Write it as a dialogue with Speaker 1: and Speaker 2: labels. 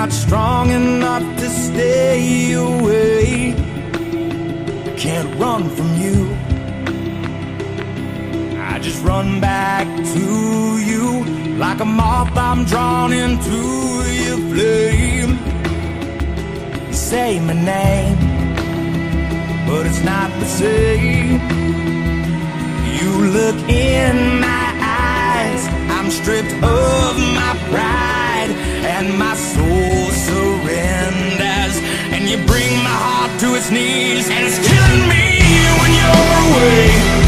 Speaker 1: not strong enough to stay away. Can't run from you, I just run back to you. Like a moth I'm drawn into your flame. You say my name, but it's not the same. You look in my eyes, I'm stripped of my pride, and my soul surrenders, and you bring my heart to its knees, and it's killing me when you're away.